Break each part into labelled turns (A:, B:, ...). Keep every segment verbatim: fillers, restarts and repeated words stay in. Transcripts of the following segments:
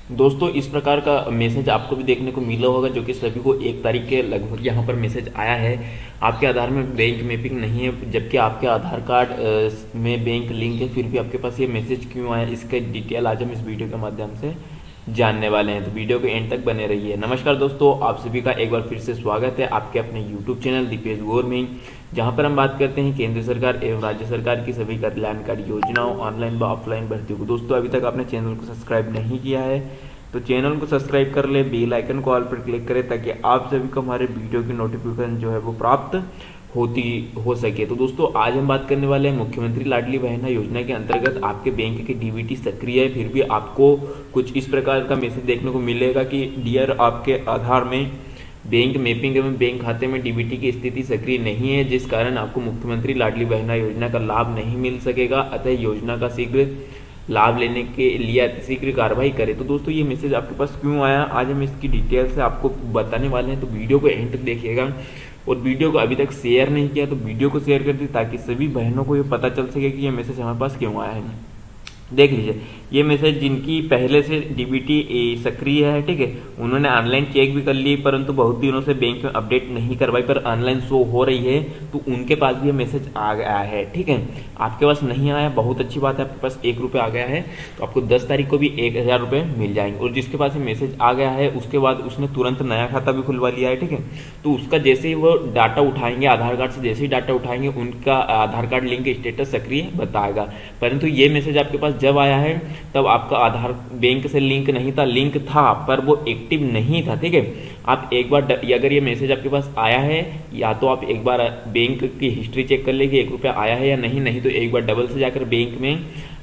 A: दोस्तों इस प्रकार का मैसेज आपको भी देखने को मिला होगा, जो कि सभी को एक तारीख के लगभग यहाँ पर मैसेज आया है। आपके आधार में बैंक मैपिंग नहीं है, जबकि आपके आधार कार्ड अ, में बैंक लिंक है, फिर भी आपके पास ये मैसेज क्यों आया, इसका डिटेल आज हम इस वीडियो के माध्यम से जानने वाले हैं। तो वीडियो के एंड तक बने रहिए। नमस्कार दोस्तों, आप सभी का एक बार फिर से स्वागत है आपके अपने यूट्यूब चैनल दीपेश गौर में, जहां पर हम बात करते हैं केंद्र सरकार एवं राज्य सरकार की सभी कल्याणकारी योजनाओं, ऑनलाइन व ऑफलाइन भर्तियों को। दोस्तों अभी तक आपने चैनल को सब्सक्राइब नहीं किया है तो चैनल को सब्सक्राइब कर ले, बेल आइकन को ऑल पर क्लिक करें ताकि आप सभी को हमारे वीडियो की नोटिफिकेशन जो है वो प्राप्त होती हो सके। तो दोस्तों आज हम बात करने वाले हैं मुख्यमंत्री लाडली बहना योजना के अंतर्गत आपके बैंक की डीबीटी सक्रिय है, फिर भी आपको कुछ इस प्रकार का मैसेज देखने को मिलेगा कि डियर आपके आधार में बैंक मैपिंग एवं बैंक खाते में डीबीटी की स्थिति सक्रिय नहीं है, जिस कारण आपको मुख्यमंत्री लाडली बहना योजना का लाभ नहीं मिल सकेगा। अतः योजना का शीघ्र लाभ लेने के लिए शीघ्र कार्रवाई करें। तो दोस्तों ये मैसेज आपके पास क्यों आया, आज हम इसकी डिटेल से आपको बताने वाले हैं, तो वीडियो को एंड तक देखिएगा। और वीडियो को अभी तक शेयर नहीं किया तो वीडियो को शेयर कर दीजिए ताकि सभी बहनों को ये पता चल सके कि ये मैसेज हमारे पास क्यों आया है। देख लीजिए ये मैसेज जिनकी पहले से डीबीटी सक्रिय है, ठीक है, उन्होंने ऑनलाइन चेक भी कर ली, परंतु बहुत दिनों से बैंक में अपडेट नहीं करवाई पर ऑनलाइन शो हो रही है, तो उनके पास भी ये मैसेज आ गया है। ठीक है, आपके पास नहीं आया बहुत अच्छी बात है, आपके पास एक रुपये आ गया है तो आपको दस तारीख को भी एक हजार रुपये मिल जाएंगे। और जिसके पास ये मैसेज आ गया है उसके बाद उसने तुरंत नया खाता भी खुलवा लिया है, ठीक है, तो उसका जैसे ही वो डाटा उठाएंगे आधार कार्ड से, जैसे ही डाटा उठाएंगे उनका आधार कार्ड लिंक स्टेटस सक्रिय बताएगा। परंतु ये मैसेज आपके पास जब आया है तब आपका आधार बैंक से लिंक नहीं था, लिंक था पर वो एक्टिव नहीं था। ठीक है, आप एक बार अगर ये मैसेज आपके पास आया है या तो आप एक बार बैंक की हिस्ट्री चेक कर लेंगे एक रुपया आया है या नहीं, नहीं तो एक बार डबल से जाकर बैंक में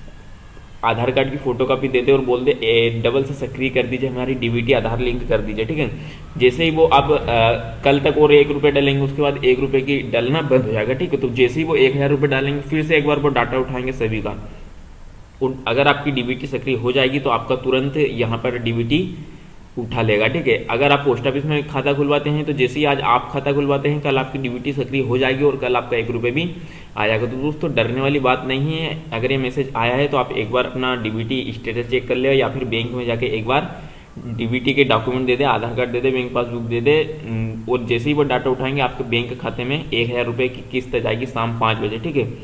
A: आधार कार्ड की फोटो कॉपी दे दे और बोल दे डबल से सक्रिय कर दीजिए, हमारी डीबीटी आधार लिंक कर दीजिए। ठीक है, जैसे ही वो अब आ, कल तक और एक रुपये डालेंगे उसके बाद एक रुपये की डालना बंद हो जाएगा। ठीक है, तो जैसे ही वो एक हजार रुपये डालेंगे फिर से एक बार वो डाटा उठाएंगे सभी का, और अगर आपकी डीबीटी सक्रिय हो जाएगी तो आपका तुरंत यहाँ पर डीबीटी उठा लेगा। ठीक है, अगर आप पोस्ट ऑफिस में खाता खुलवाते हैं तो जैसे ही आज आप खाता खुलवाते हैं कल आपकी डीबीटी सक्रिय हो जाएगी और कल आपका एक रुपये भी आ जाएगा। तो दोस्तों डरने वाली बात नहीं है, अगर ये मैसेज आया है तो आप एक बार अपना डीबीटी स्टेटस चेक कर ले या फिर बैंक में जाके एक बार डीबीटी के डॉक्यूमेंट दे दे, आधार कार्ड दे दे, बैंक पासबुक दे दे, और जैसे ही वो डाटा उठाएंगे आपके बैंक खाते में एक हजार रुपये की किस्त जाएगी शाम पाँच बजे। ठीक है,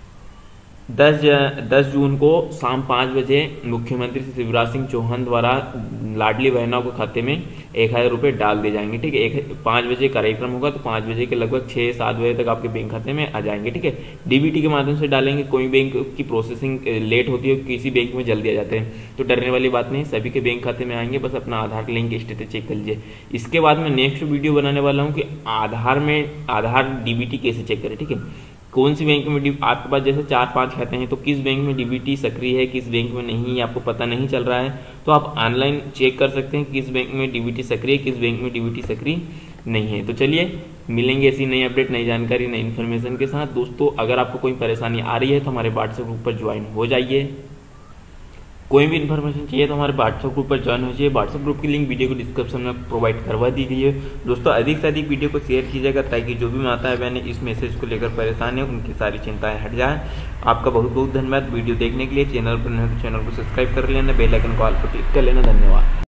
A: दस दस जून को शाम पाँच बजे मुख्यमंत्री शिवराज सिंह चौहान द्वारा लाडली बहनों के खाते में एक हजार रुपये डाल दिए जाएंगे। ठीक है, एक पाँच बजे कार्यक्रम होगा तो पाँच बजे के लगभग छः सात बजे तक आपके बैंक खाते में आ जाएंगे। ठीक है, डीबीटी के माध्यम से डालेंगे, कोई बैंक की प्रोसेसिंग लेट होती है, किसी बैंक में जल्दी आ जाते हैं, तो डरने वाली बात नहीं, सभी के बैंक खाते में आएंगे, बस अपना आधार लिंक स्टेटस चेक कर लीजिए। इसके बाद मैं नेक्स्ट वीडियो बनाने वाला हूँ कि आधार में आधार डीबीटी कैसे चेक करें। ठीक है, कौन सी बैंक में आपके पास जैसे चार पांच खाते हैं तो किस बैंक में डीबीटी सक्रिय है किस बैंक में नहीं, आपको पता नहीं चल रहा है, तो आप ऑनलाइन चेक कर सकते हैं किस बैंक में डीबीटी सक्रिय किस बैंक में डीबीटी सक्रिय नहीं है। तो चलिए मिलेंगे ऐसी नई अपडेट, नई जानकारी, नई इन्फॉर्मेशन के साथ। दोस्तों अगर आपको कोई परेशानी आ रही है तो हमारे व्हाट्सएप ग्रुप पर ज्वाइन हो जाइए, कोई भी इन्फॉर्मेशन चाहिए तो हमारे व्हाट्सएप ग्रुप पर ज्वाइन हो जाइए। व्हाट्सएप ग्रुप की लिंक वीडियो को डिस्क्रिप्शन में प्रोवाइड करवा दी गई है। दोस्तों अधिक से अधिक वीडियो को शेयर कीजिएगा ताकि जो भी माताएं बहनें इस मैसेज को लेकर परेशान है उनकी सारी चिंताएं हट जाएं। आपका बहुत बहुत धन्यवाद वीडियो देखने के लिए। चैनल पर नए तो चैनल को सब्सक्राइब कर लेना, बेल आइकन को ऑल पर क्लिक कर लेना। धन्यवाद।